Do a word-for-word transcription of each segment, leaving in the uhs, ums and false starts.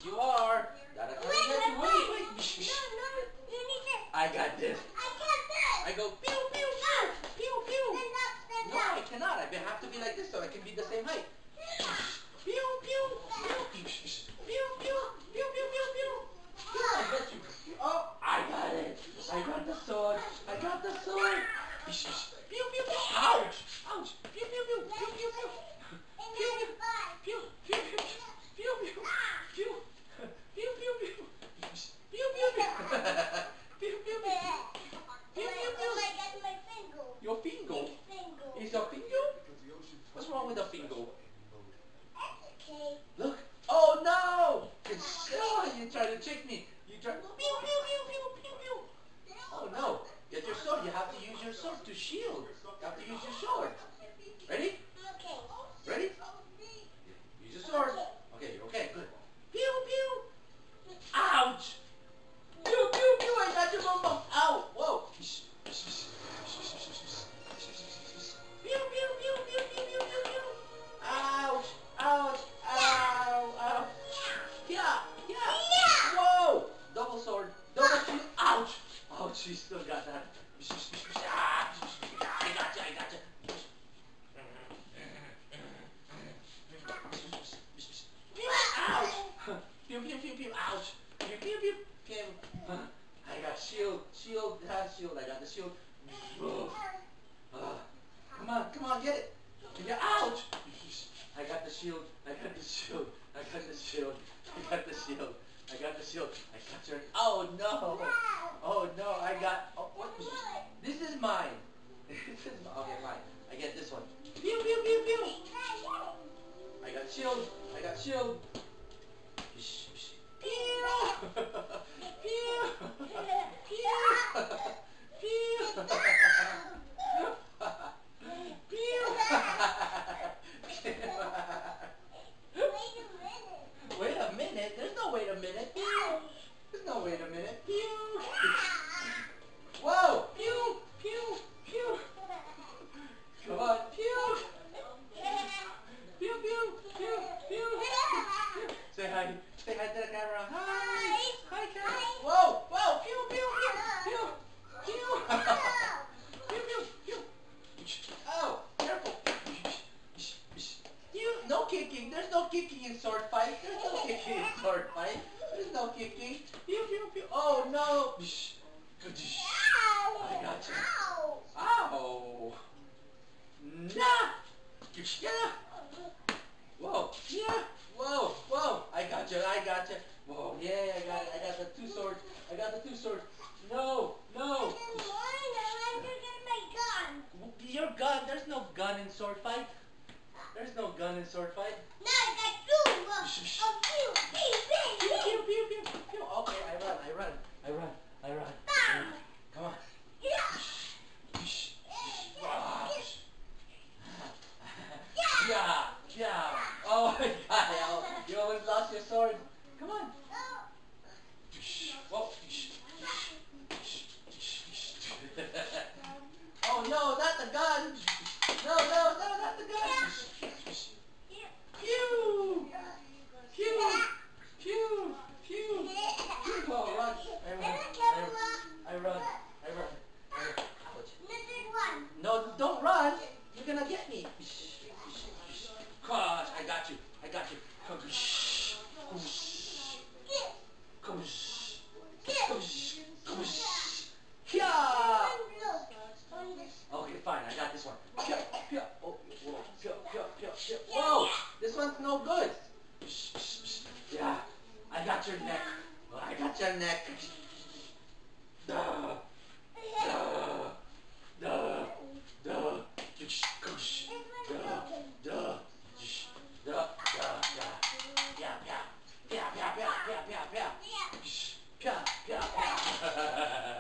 You are. Gotta come and get you. Wait, wait. Shh, shh. No, no, you need this. I got this. I got this. I go pew, pew, pew, pew, pew. Stand up, stand No, up. I cannot. I have to be like this so I can be the same height. Pew, pew, pew, pew, pew, pew, pew, pew, pew. I got you. Oh, I got it. I got the sword. I got the sword. Pew, pew, pew. Ouch. Ouch. Pew, pew, pew, pew, pew, pew. Pew, pew, pew, pew, pew, pew, pew, pew, pew, pew, pew, pew, pew, pew, pew, pew, pew. Your finger? Is your finger? What's wrong with the finger? Look. Oh no! It's oh, you try to trick me. You try. Pew pew pew pew pew pew. Oh no! Get your sword. You have to use your sword to shield. You have to use your sword. Ready? Ready? Use your sword. Okay. Okay. Good. Pew pew. Ouch! Pew pew pew. I got your bum bum. Ow! Whoa! Pew pew pew pew pew pew pew pew. Ouch! Ouch! Ow! Ow! Yeah! Yeah! Whoa! Double sword. Double shield. Ouch! Ouch! She still got that. I got you. I got you. Ouch! Pew pew pew pew. Ouch! Pew pew pew pew. I got shield. Shield. Has shield. I got the shield. Uh, come on, come on, get it. Yeah, ouch! I got the shield. I got the shield. I got the shield. I got the shield. I got the shield. I got your. Oh no! Oh no! I got. Oh, what? This is mine. This is mine. Okay, fine. I get this one. Pew pew pew pew. I got shield. I got shield. Pew. Pew. Pew. Pew. Wait a minute. There's no wait a minute. Pew. There's no wait a minute. Pew. Whoa. Pew. Pew. Pew. Come on. Pew. Pew. Pew. Pew. Pew. Say hi. Say hi to the camera. Hi. Hi, camera. Whoa. Whoa. Pew. Pew. Pew. Pew. Pew. Pew. Pew. Pew. Oh, careful. You, no kicking. There's no kicking in sword fight. There's no kicking in sword fight. There's no kicking. Pew, pew, pew. Oh, no. I got you. Ow. Nah. Yeah. Whoa. Yeah. Whoa. Whoa. I got you. I got you. Whoa. Yeah, I got it. I got the two swords. I got the two swords. No. No. Your gun. There's no gun in sword fight. There's no gun in sword fight. No, I got two. Oh, pew, pew, Pew, pew, pew, pew, pew, pew. Okay, I run, I run, I run, I run. Bam. Come on. Yeah. Yeah, yeah. Oh my God, you almost lost your sword. Come on. Whoa. Oh no, not the gun. No, no, no, not the gun. Pew! Pew! Pew! Pew! Pew! Oh, run. I run. I run. I run. I run. Ouch. No, don't run. You're gonna get me. Gosh, I got you. I got you. Come on. Come on. Come on. Yeah. Okay, fine. I got this one. Yeah, yeah. Oh, whoa. Yeah, yeah, yeah, yeah. Whoa! This one's no good. Yeah, I got your neck. I got your neck. Duh. Duh. Duh. Duh. Duh. Duh. Duh. Duh. Yeah, yeah. Yeah, yeah, yeah, yeah, yeah, yeah. Yeah, yeah, yeah.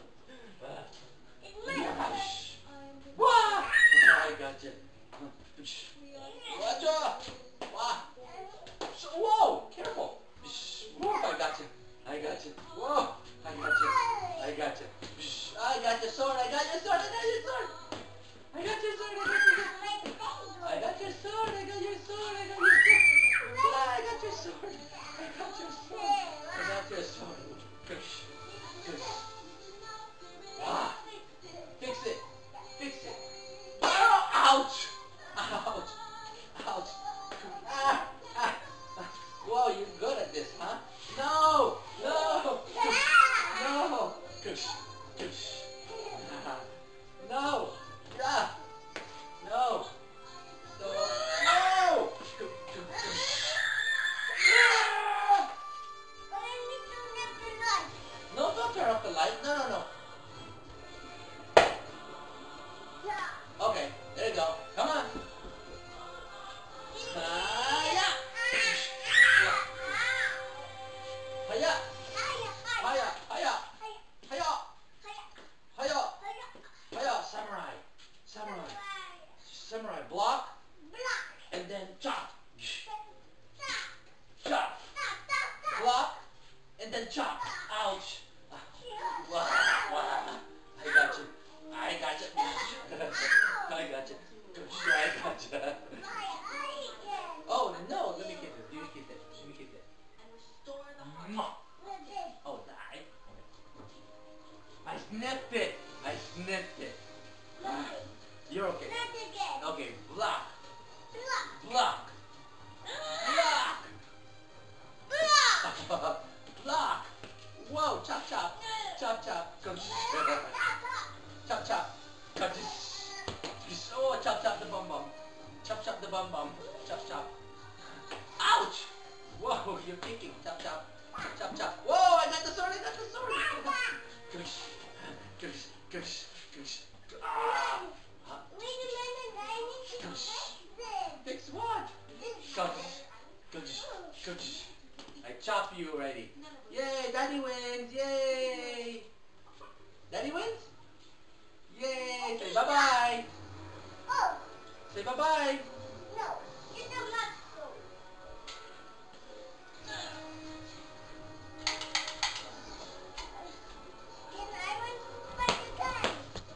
Wah! I got you. Watch out! Wah! Whoa! Careful! Whoa! I got you. I got you. Whoa! I got you. I got you. I got your sword. I got your sword. I got your sword. I got your sword. I got your sword. I got your sword. I got your sword. I got your sword. I got your sword. I got your sword. gotcha. Oh, no, let me kiss it. Let me kiss it. Let me kiss it. Mwah. Oh, die. I sniffed it. I sniffed it. You're okay. Okay, block. Block. Block. Block. Whoa, chop chop. Chop chop. Chop chop. Cut this. Oh, chop chop the bum bum. Chop chop the bum bum. Chop chop. Ouch! Whoa, you're kicking. Chop chop. Chop chop. Whoa, I got the sword. I got the sword. Gosh. Gosh. Gosh. Gosh. Ah. Fix what? Gosh. Gosh. Gosh. I chop you already. Yay, Daddy wins. Yay. Daddy wins? Yay. Say bye-bye. Oh. Say bye-bye. No, it's a muscle. Can I win by the time?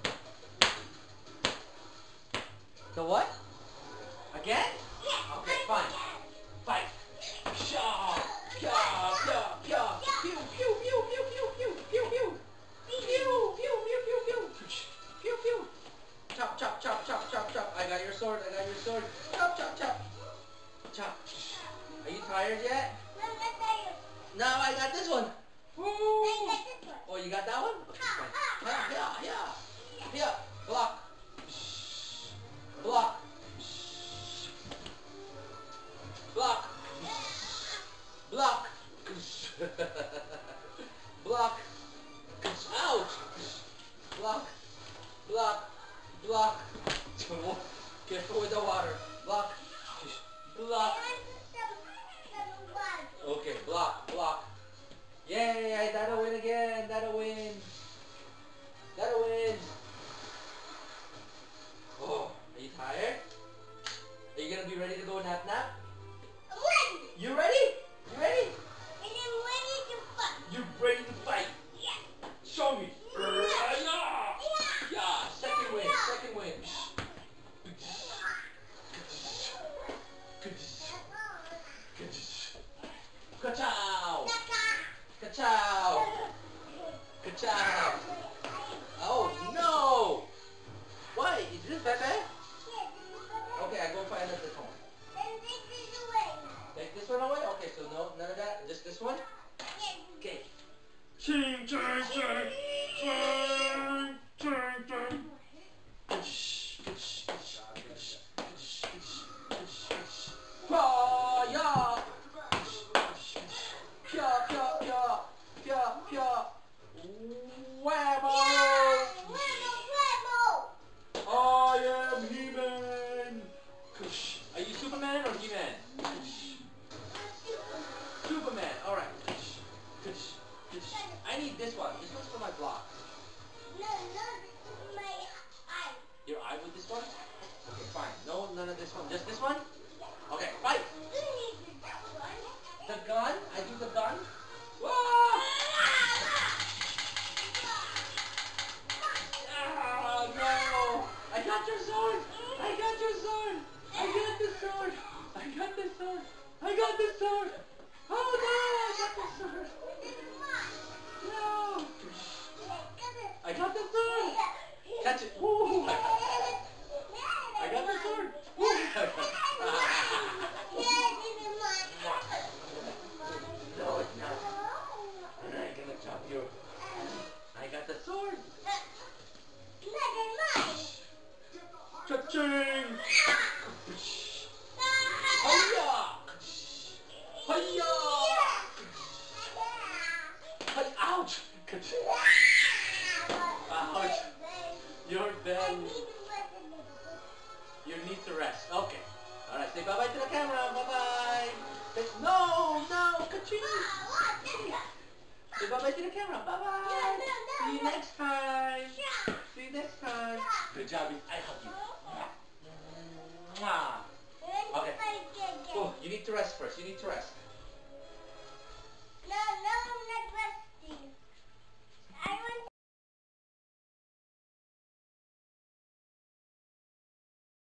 The what? Again? Yes. Okay, fine. Fight. Shaw. Pya, pya, pya. Pew, pew, pew, pew, pew, pew, pew, pew. Pew, pew, pew, pew, pew. Pew, pew. Chop, chop, chop, chop, chop, chop. I got your sword. I got your sword. Chop, chop, chop. Chop. Are you tired yet? No, not tired. No, I got this one. Woo. I got this one. Oh, you got that one? Okay, fine. Yeah, yeah, yeah. Yeah. Block. Block. Block. Block. Block. Ouch. Block. Block. Block. Careful with the water. Block. Block. Okay, block. Block. Yay, that'll win again. That'll win. That'll win. Oh, are you tired? Are you gonna be ready to go nap nap? I'm ready. You ready? You ready? And I'm ready to fight. You ready to fight? Yeah. Show me. Yeah. Yeah. Second win. Second win. Ka-chow. Ka-chow. Ka-chow. Oh no. Why? Is this bad bad? Okay, I go find another one. Then take this away. Take this one away? Okay, so no, none of that. Just this one? Yes. Okay. Ching, ching, ching, ching, ching, ching. Fire! Pya, pya, pya, pya, pya. Whammo! I am He-Man! Are you Superman or He-Man? Superman, alright. I need this one. This one's for my block. No, not my eye. Your eye with this one? Okay, fine. No, none of this one. Just this one? Okay, fight! You need that one. The gun? I do the gun? Whoa! Ah, no! I got your sword! I got your sword! I got the sword! I got the sword! I got the sword! Oh no! I got the sword! No! I got the sword! Catch it! Woo! I got the sword! Woo! No, it's not. I'm gonna chop you. I got the sword! Cha-ching! Hiya! Hiya! Hi- Ouch! Ouch! You're dead. You need to rest. Okay. Alright, say bye-bye to the camera. Bye-bye. Say, no, no, ka-ching. Say bye-bye to the camera. Bye-bye. See you next time. See you next time. Good job. I helped you. Mwah. Okay. Oh, you need to rest first. You need to rest. No, no, I'm not